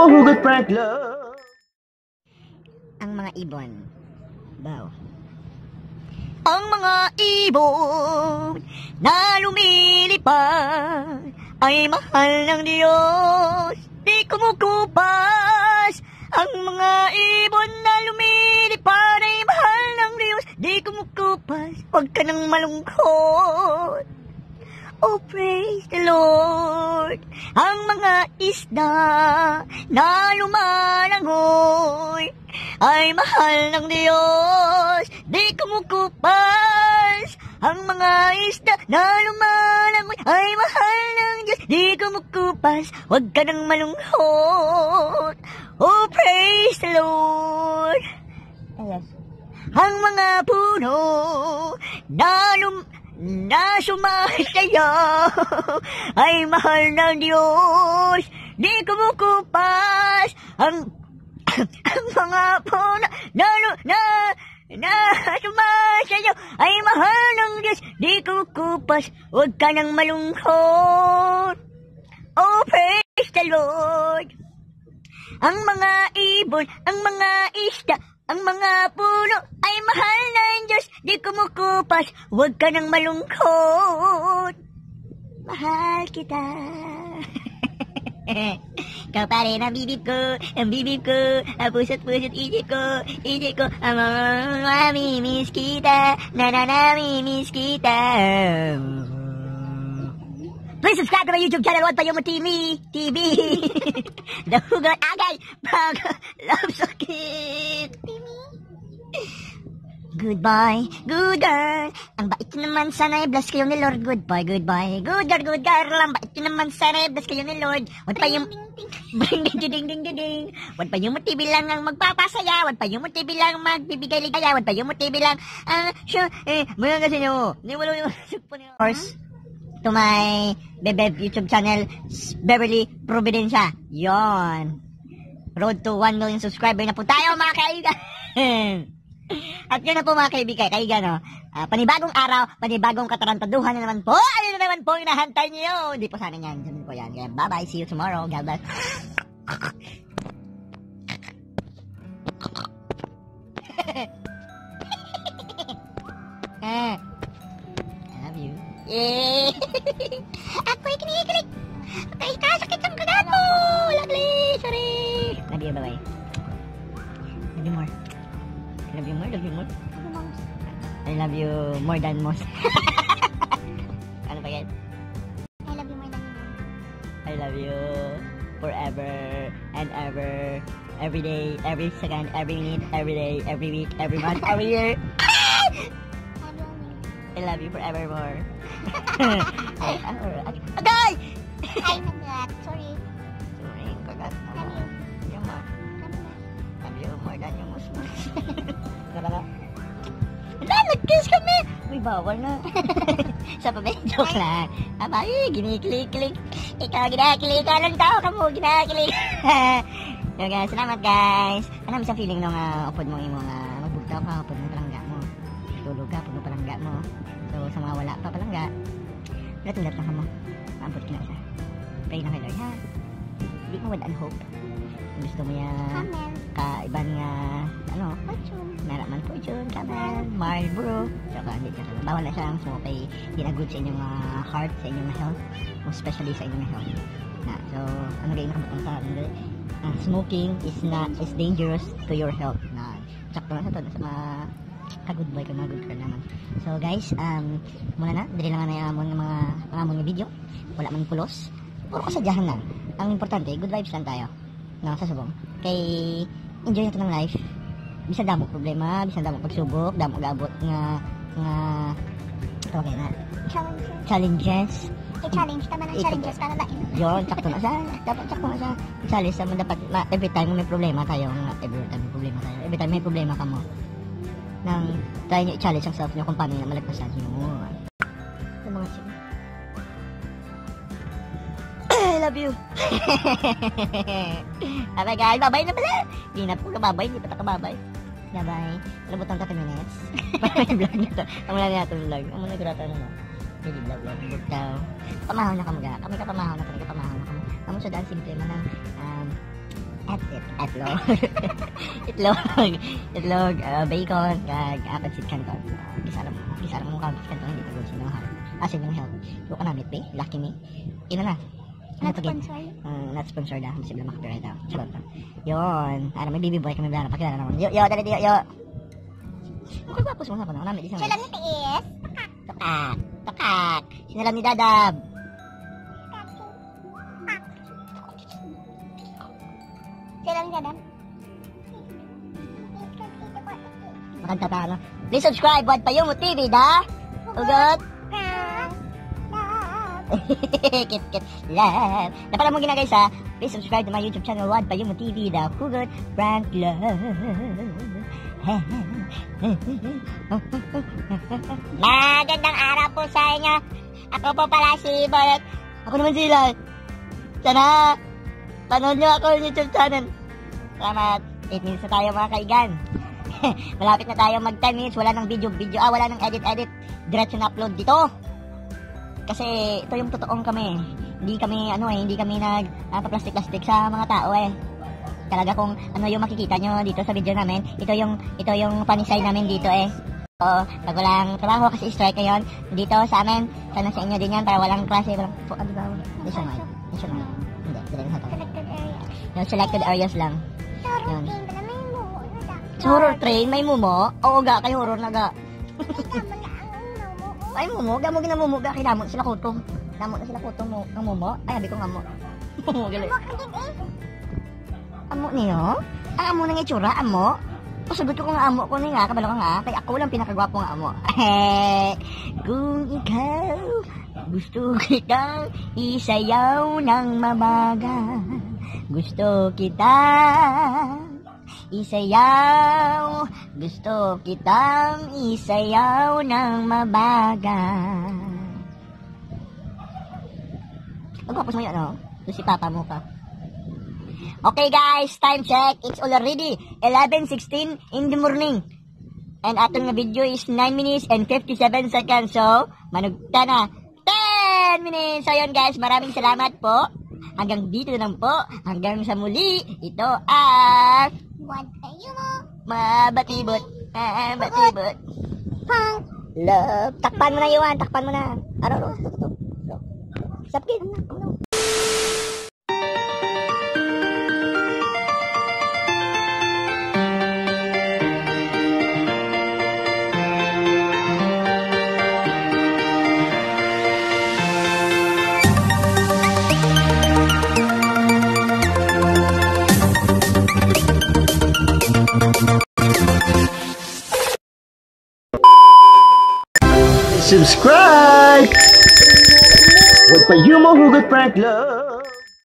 hugot prank love. Ang mga ibon. Bow. Ang mga ibon na lumilipad ay mahal ng Diyos, di kumukupas. Ang mga ibon na lumilipad ay mahal ng Diyos, di kumukupas. Huwag ka nang malungkot. Oh, praise the Lord. Ang mga isda na lumalangoy ay mahal ng Diyos, di kumukupas. Ang mga isda na lumalangoy ay mahal ng Diyos, di kumukupas. Huwag ka nang malungkot. Oh, praise the Lord. Ayan. Ang mga puno na sumasaya ay mahal ng Diyos, di kumukupas. Ang mga puno na sumasaya ay mahal ng Diyos, di kumukupas. Huwag ka nang malungkot. Oh, praise the Lord. Ang mga ibon, ang mga isda, ang mga puno ay mahal ng Diyos, di kumukupas. Huwag ka nang malungkot. Mahal kita. Ikaw pa rin ang bibig ko, ang puso't isip ko, ang mamimiss kita, namimiss kita. Please subscribe to my YouTube channel, Huwag Pa Yung TV. The Hugot Agay Pag Love Sakit. Goodbye, good girl. Ang bait nyo naman, sana i-bless kayo ni Lord. Goodbye. Good girl. Ang bait nyo naman, sana i-bless kayo ni Lord. Huwag pa yung ding. Huwag pa yung motibi lang ang magpapasaya. Huwag pa yung motibi lang magbibigay ligaya. Huwag pa yung motibi lang mga kasi nyo. Of course, to my Bebeb YouTube channel, Beverly Providencia. Yon. Road to 1 million subscriber na po tayo, mga kaibigan. At yun na po, mga kaibigan, no? Panibagong araw, panibagong katarantaduhan na naman po. Ano na naman po hinahantay niyo? Hindi po sana yan. Ganun po yan. Kaya bye-bye. See you tomorrow. God bless. I love you. Yay! Ako'y kinikilig. Ako'y kasakit ang kagat mo. Lovely. Sorry. Love you. Bye-bye. Love you more. Love you more. I love you more than most. Ano pa yan? I love you more than you. I love you forever and ever. Every day, every second, every minute, every day, every week, every month, every year. I love you forevermore. Agay! Ay, nagat. Sorry. Sorry, kagat mo. Yung ma. Love you more than yung most. Wala. Nag-kiss kami! Uy, bawal na. Sa pa ba? Joke lang. Abay, ginikilig-kilig. Ikaw, ginakilig ka lang tao ka mo. Ginakilig. So guys, salamat guys. Ano isang feeling nung upod mong imong magbugtaw ka, upod mong palangga mo. Tulog ka, upod mong palangga mo. So sa mga wala pa palangga, natundat na ka mo. Maambot ka na isa. Pray na kay Lord, ha? Hindi mo wadaan hope. Gusto mo yan kaiban nga fortune, meron fortune, camel, Marlboro. Saka hindi ka bawal na siyang smoke kay hindi na good sa inyong heart, sa inyong health, especially sa inyong health. So ano rin nakabutang sa smoking is dangerous to your health. Sakto na sa to sa mga ka-good boy, ka mga good girl naman. So guys, muna na, dili lang na mga video. Wala man pulos. Puro kasadyahan lang. Ang importante, good vibes lang tayo. Sa subong. Kay enjoy natin ng life. Bisan damo problema, bisan damo pagsubok, damo gabot nga tawag na challenges. I-challenge tama ng challenges para lain. Yon, sakto na siya. Dapat sakto na siya. Challenge naman dapat every time may problema tayo, every time may problema ka mo. Nang try niyo i-challenge ang self niyo kung paano niyo malagpasan yun. Yung mga sige. I love you. Bye guys, bye na pala. Hindi na po kababay, hindi pa ta kababay. Bye. Labutan 30 minutes. Bye vlog nito. Ang wala na itong vlog. Ang muna kurata na no. Hindi vlog. Bugtaw. Pamahaw na kami ga. Kami kapamahaw na kami. Kamu sa daan simple man ang Itlog. Itlog, bacon, kag pancit canton. Kisara mo kag canton hindi ko sinahan. Asin yung health. Luka na mit lucky me. Ina na. Not sponsored. Not sponsored ah, hindi sila makapiright out. Charot lang. Yun. Ano, may baby boy kami bala. Pakilala naman. Yo, dali, yo. Okay, papos mo na pa na. Namin, di siya. Siya lang ni Tiis. Takak. Sinalam ni Dadab. Siya lang ni Dadab. Makagtata, ano. Please subscribe. Wad pa yung TV, da? Ugot. Kit love. Dapat mo ginagay sa please subscribe to my YouTube channel Wad Payumo TV, the Hugot Brand Love. Magandang araw po sa inyo. Ako po pala si Boyot. Ako naman sila. Sana panood nyo ako yung YouTube channel. Salamat. 8 minutes na tayo mga kaigan. Malapit na tayo mag 10 minutes. Wala nang video. Wala nang edit. Diretso na upload dito. Kasi ito yung totoong kami. Hindi kami nagpa-plastic sa mga tao eh. Talaga kung ano yung makikita nyo dito sa video namin, ito yung panisay namin dito eh. So, pag walang trabaho kasi strike ngayon, dito sa amin, sana sa inyo din yan para walang klase, ano ba? Nationwide. Hindi, rin sa to. Selected area. Yung selected areas lang. Sa Yun. routine, pala may muho. Sa horror train, may mumo? Oo ga, kay horror na ga. Ay, mumo, gamo ginamumo ga, kinamot sila kuto. Namot na sila kuto mo, ang mumo. Ay, sabi ko nga mo. Mumo, gali. Amo niyo? Ang amo nang itsura, amo? Pasagot ko nga amo ko nga, kabalo ka nga, kaya ako lang pinakagwapo nga amo. Kung ikaw gusto kitang isayaw ng mabaga, gusto kitang isayaw, gusto kitang isayaw ng mabaga. Pagwapos mo yun, no? Doon si papa mo ka. Okay guys, time check. It's already 11:16 in the morning. And atong na video is 9 minutes and 57 seconds. So, manugta na 10 minutes. So yun guys, maraming salamat po. Hanggang dito na lang po. Hanggang sa muli. Ito ang Wad Payumo. Mabatibot. Batibot. Pang. Love. Takpan mo na Iwan. Takpan mo na. Ano? Sapkin. Ano? Subscribe! Wad Payumo Hugot Brand Love!